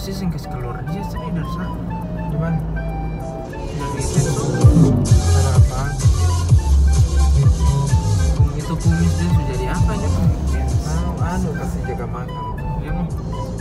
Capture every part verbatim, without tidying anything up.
sih yang kasih keluar dia sini dari sana. Gimana? Yang itu tuh Cara apa? itu kumis dia sudah jadi apa aja kan? Tahu anu kasih jaga makan. Dia mah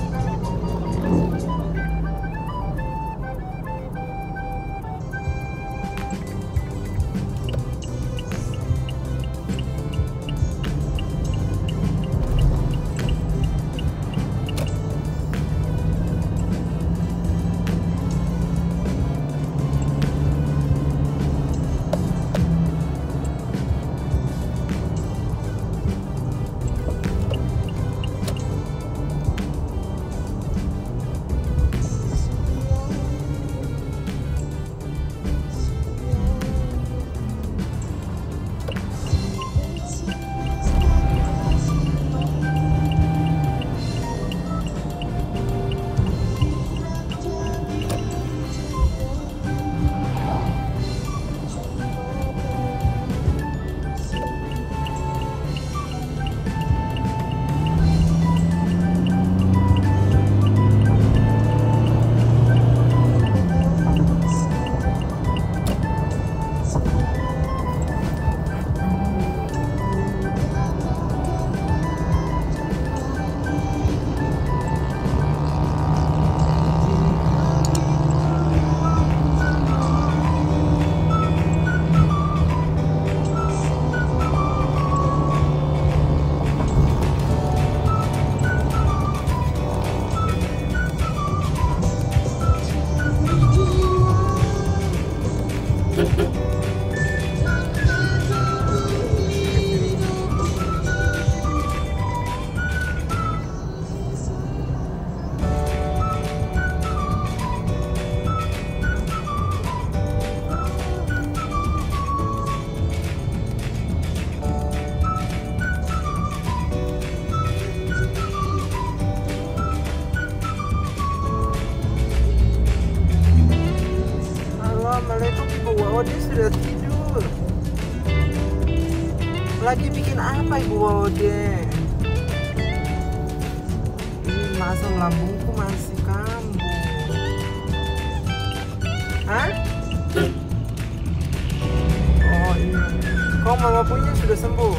Assalamualaikum Ibu. Wawode sudah tidur. Lagi bikin apa Ibu Wawode? Ini masa lambungku masih kambuh. Hah? Oh iya. Kau mama punya sudah sembuh?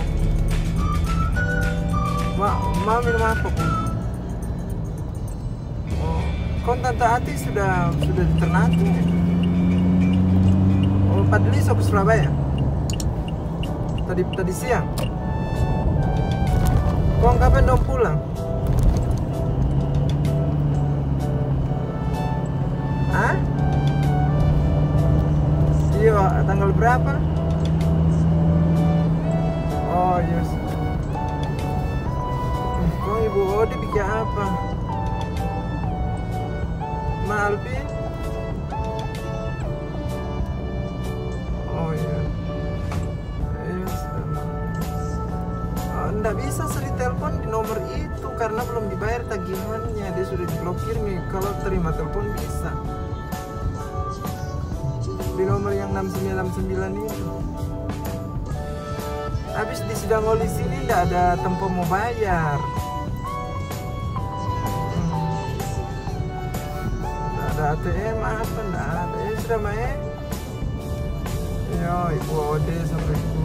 Ma, mau minum apa Bu? Oh, kau Tante Ati sudah sudah di Ternate. Pak Deli ke Surabaya tadi tadi siang. Kau kapan dong pulang? Hah? Iya, tanggal berapa? Oh yes. Kau Ibu Odi bikin apa? Ma Alvin? Nggak bisa seri telepon di nomor itu karena belum dibayar tagihannya, dia sudah diblokir nih. Kalau terima telepon bisa di nomor yang enam sembilan enam sembilan itu. Habis di Sidangoli sini nggak ada tempo mau bayar, nggak ada A T M apa, nggak ada. Ya sudah Mae. Yo Ibu Ode sampai Ibu.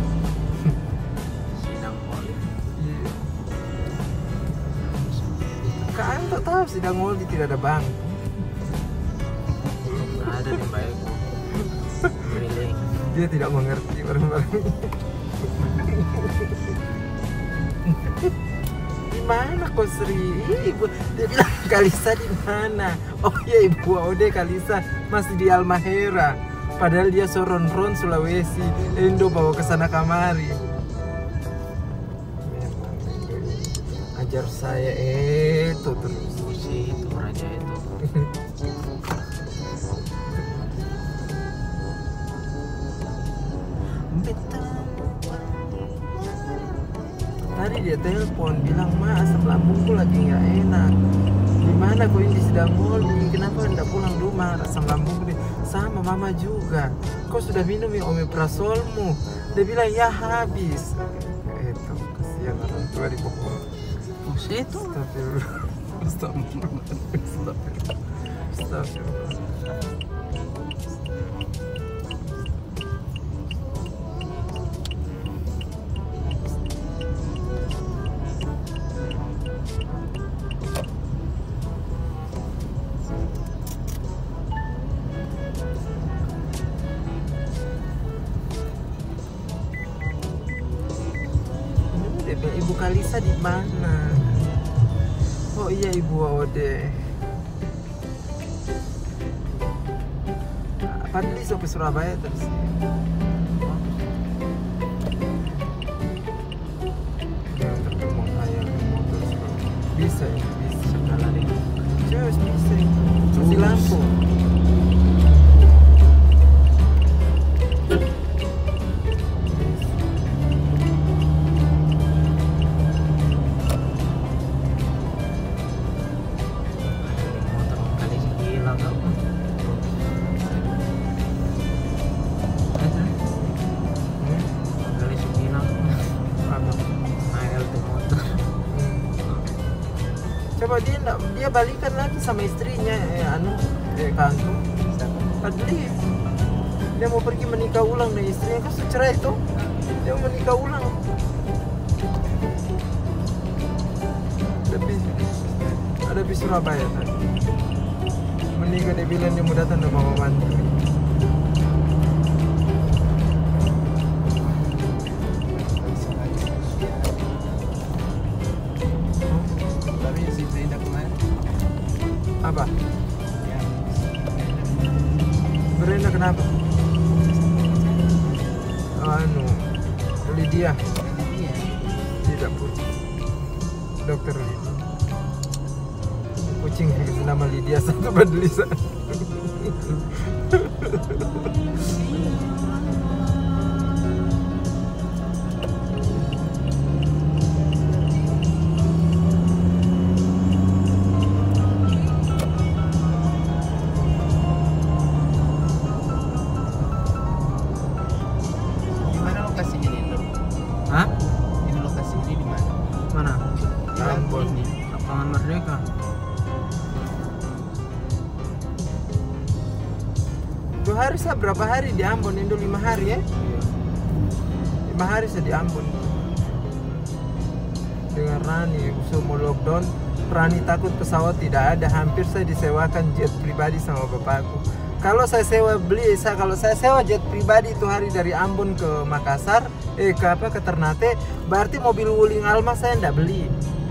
Kan tak tahu Sidangoli tidak ada bank. nggak ada di baikku. Briling. Dia tidak mengerti barang-barang. Di mana kau Sri? Ibu, dia bilang Kalisa di mana? Oh iya Ibu Ode Kalisa masih di Halmahera. Padahal dia Soron-ron Sulawesi. Endo bawa ke sana kamari. Ajar saya itu terus. Si itu raja itu. Tadi dia telepon bilang Ma asam lambungku lagi nggak enak. Gimana kau ini sedang Sidangoli? Kenapa tidak pulang rumah? Asam lambungku dia sama Mama juga. Kau sudah minum ya omeprasolmu? Dia bilang ya habis. Itu kasihan orang tua di pokok. Oh si itu. Astagfirullah. Astagfirullah. Astagfirullah. Astagfirullah. Ibu Kalisa di mana? Oh iya, Ibu Ode. Padli sampai Surabaya terus. Jangan terkemong kayak motor Surabaya. Bisa ya, bisa kalah deh. Terus bisa. Masih lampu. Coba dia enggak, dia balikan lagi sama istrinya, eh anu, eh Kanto. Padli. Dia mau pergi menikah ulang dengan istrinya, kan sudah cerai itu. Dia mau menikah ulang. Tapi ada di Surabaya tadi. Menikah dia bilang dia mau datang sama mama mantu. Apa? Brenda kenapa? Anu, Lydia. Tidak putih. Dokter Lydia. Kucing yang nama Lydia satu Badlisa. Hah? Ini lokasi ini di mana? Mana? Ambon. Lapangan Merdeka. Dua hari saya berapa hari di Ambon? Indo lima hari ya? Iya. Lima hari saya di Ambon. Dengan Rani, saya mau lockdown. Rani takut pesawat tidak ada. Hampir saya disewakan jet pribadi sama bapakku. Kalau saya sewa beli, saya kalau saya sewa jet pribadi itu hari dari Ambon ke Makassar, eh ke apa ke Ternate, berarti mobil Wuling Alma saya ndak beli.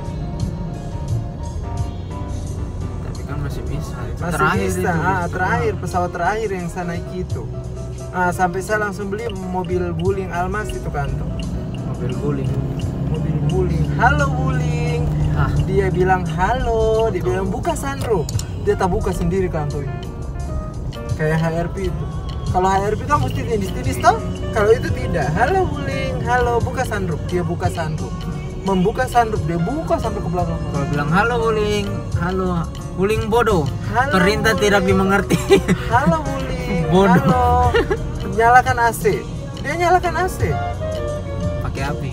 Tapi kan masih bisa. Itu Masih terakhir bisa, itu. ah, terakhir pesawat terakhir yang saya naik itu. Ah, sampai saya langsung beli mobil Wuling Almas itu kan tuh. Mobil guling. Mobil Wuling. Halo Wuling. Ah, Dia bilang halo, dia bilang buka sunroof. Dia tak buka sendiri kan tuh. Kayak H R P itu. Kalau H R P kan mesti tindis-tindis toh. Kalau itu tidak. Halo Wuling, halo, buka sunroof. Dia buka sunroof. Membuka sunroof, dia buka sampai ke belakang. kalau bilang halo Wuling, halo Wuling bodoh. Halo, Perintah Wuling. tidak dimengerti. Halo Wuling, Bodoh. halo. Nyalakan A C. Dia nyalakan A C. Pakai api.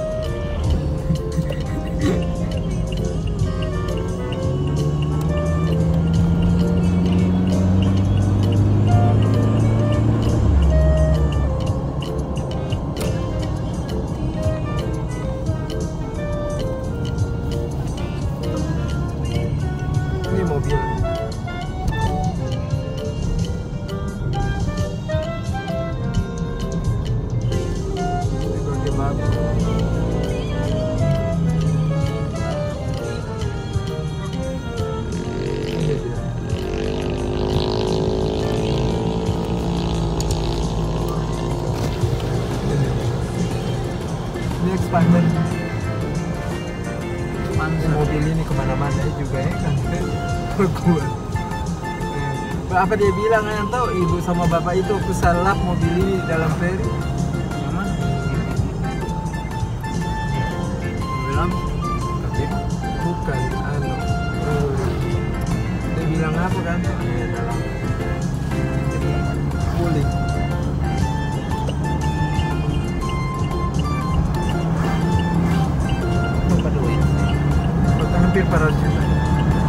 Ini mobil. Ini pakai bambu. Ini dia. Ini expander. Panzer. Mobil ini kemana-mana juga ya kan. Kuat. Apa dia bilang kan tahu ibu sama bapak itu aku salap mobil ini di dalam ferry. Yang mana? Bilang Tapi bukan anu. Oh. Dia bilang apa kan? Ya dalam kulit. berapa duit? Hampir empat ratus juta.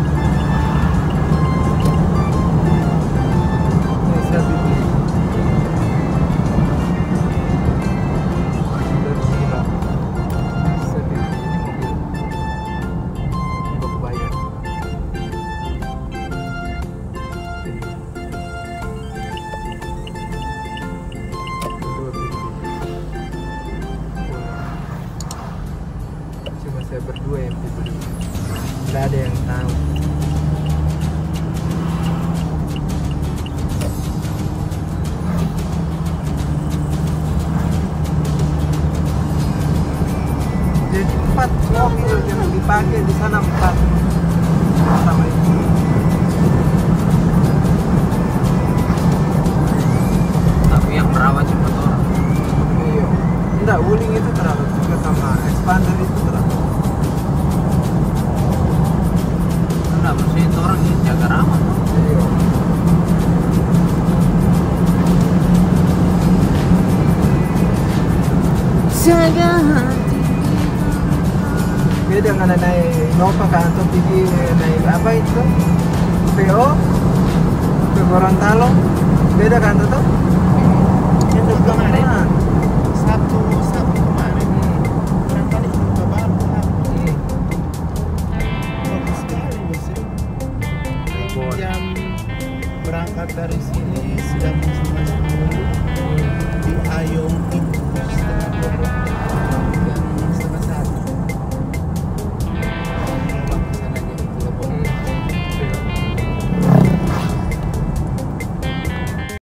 pakai di sana empat sama itu. Tapi yang merawat cuma orang. Iya. Enggak, wuling itu terawat juga sama expander itu terawat. Enggak, maksudnya itu orang yang jaga rawat. Iya. Jaga hati. Beda dengan naik Innova kan atau pergi naik apa itu P O ke Gorontalo, beda kan tuh tuh? Itu kemarin Nah, Sabtu Sabtu kemarin orang kali ke baru hmm. bagus sekali bos. Jam berangkat dari sini sudah masuk masuk dulu di Ayong itu setengah dua belas.